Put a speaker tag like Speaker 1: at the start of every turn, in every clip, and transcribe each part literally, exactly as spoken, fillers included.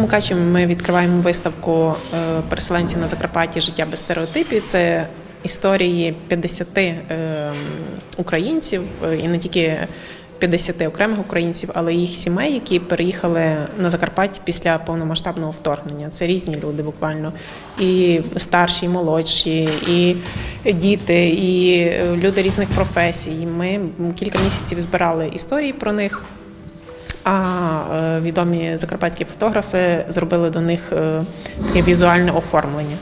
Speaker 1: Мукачеві ми відкриваємо виставку «Переселенці на Закарпатті. Життя без стереотипів». Це історії п'ятдесяти українців, і не тільки п'ятдесяти окремих українців, але їх сімей, які переїхали на Закарпаття після повномасштабного вторгнення. Це різні люди буквально. І старші, і молодші, і діти, і люди різних професій. Ми кілька місяців збирали історії про них, а відомі закарпатські фотографи зробили до них таке візуальне оформлення.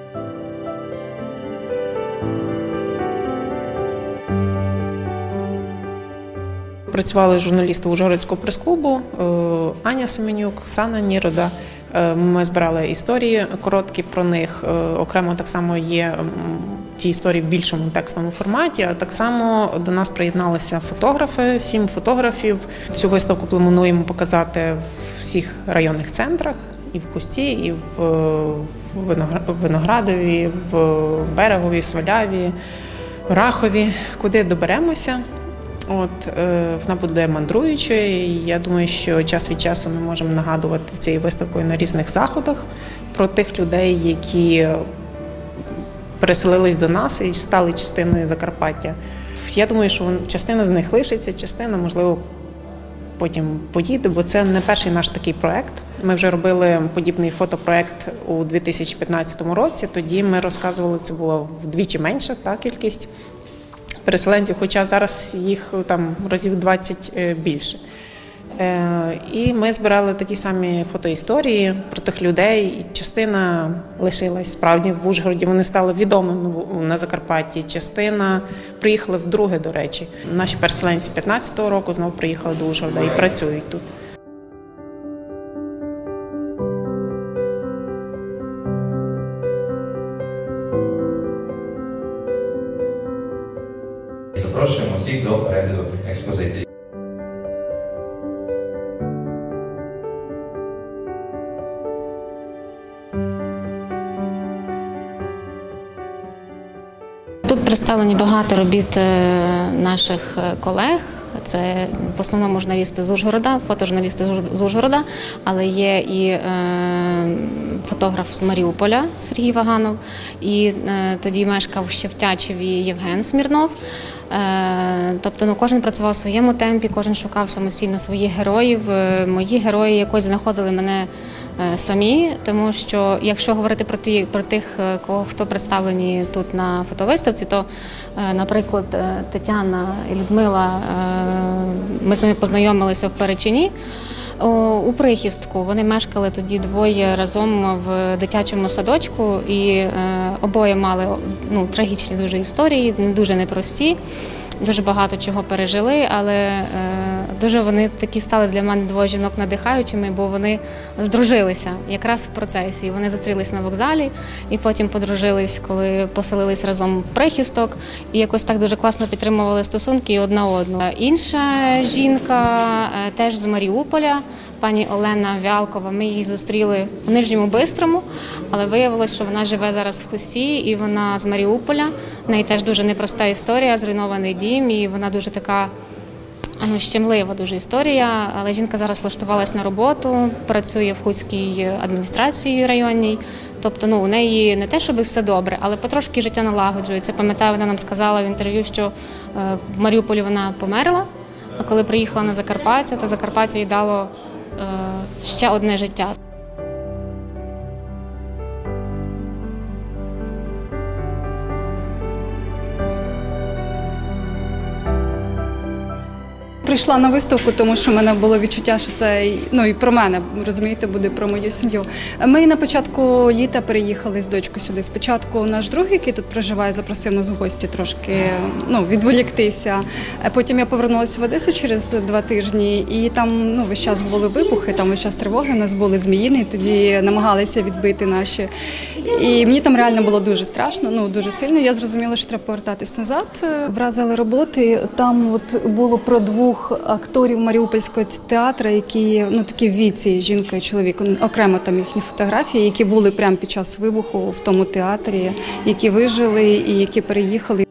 Speaker 1: Працювали журналісти Ужгородського прес-клубу Аня Семенюк, Санна Нірода. Ми збирали історії короткі про них. Окремо так само є ті історії в більшому текстовому форматі, а так само до нас приєдналися фотографи, сім фотографів. Цю виставку плануємо показати в всіх районних центрах, і в Хусті, і в Виноградові, в Берегові, Сваляві, Рахові, куди доберемося. От, вона буде мандруючою, і я думаю, що час від часу ми можемо нагадувати цією виставкою на різних заходах про тих людей, які переселились до нас і стали частиною Закарпаття. Я думаю, що частина з них лишиться, частина, можливо, потім поїде, бо це не перший наш такий проєкт. Ми вже робили подібний фотопроєкт у дві тисячі п'ятнадцятому році, тоді ми розказували, це було вдвічі менша та кількість переселенців, хоча зараз їх там разів двадцять більше. І ми збирали такі самі фотоісторії про тих людей, і частина лишилась справді в Ужгороді, вони стали відомими на Закарпатті, частина приїхали вдруге, до речі. Наші переселенці п'ятнадцятого року знову приїхали до Ужгорода і працюють тут.
Speaker 2: Запрошуємо всіх до перегляду експозиції.
Speaker 3: Тут представлені багато робіт наших колег. Це в основному журналісти з Ужгорода, фотожурналісти з Ужгорода, але є і е, фотограф з Маріуполя Сергій Ваганов, і е, тоді мешкав ще в Тячеві Євген Смірнов. Е, тобто ну, кожен працював у своєму темпі, кожен шукав самостійно своїх героїв. Мої герої якось знаходили мене самі, тому що якщо говорити про, ті, про тих, кого, хто представлені тут на фотовиставці, то, наприклад, Тетяна і Людмила, ми з ними познайомилися в Перечині, у Прихистку. Вони мешкали тоді двоє разом в дитячому садочку, і обоє мали ну, трагічні дуже історії, дуже непрості. Дуже багато чого пережили, але е, дуже вони такі стали для мене двоє жінок надихаючими, бо вони здружилися якраз в процесі. Вони зустрілись на вокзалі і потім подружились, коли поселились разом в Прихисток, і якось так дуже класно підтримували стосунки одна одну. Інша жінка е, теж з Маріуполя, пані Олена Вялкова, ми її зустріли в Нижньому Бистрому, але виявилось, що вона живе зараз в Хусті, і вона з Маріуполя. В неї теж дуже непроста історія, зруйнований дім, і вона дуже така ну, щемлива дуже історія, але жінка зараз влаштувалась на роботу, працює в Хуській адміністрації районній. Тобто ну, у неї не те, щоб все добре, але потрошки життя налагоджується. Пам'ятаю, вона нам сказала в інтерв'ю, що е, в Маріуполі вона померла, а коли приїхала на Закарпаття, то Закарпаття їй дало е, ще одне життя.
Speaker 4: Прийшла на виставку, тому що в мене було відчуття, що це ну, і про мене, розумієте, буде про мою сім'ю. Ми на початку літа переїхали з дочкою сюди. Спочатку наш друг, який тут проживає, запросив нас в гості трошки ну, відволіктися. Потім я повернулася в Одесу через два тижні, і там ну, весь час були вибухи, там весь час тривоги, у нас були зміїни, тоді намагалися відбити наші. І мені там реально було дуже страшно, ну, дуже сильно. Я зрозуміла, що треба повертатись назад. Вразили роботи, там от було про двох акторів Маріупольського театру, які ну такі в віці, жінка і чоловік, окремо там їхні фотографії, які були прямо під час вибуху в тому театрі, які вижили і які переїхали.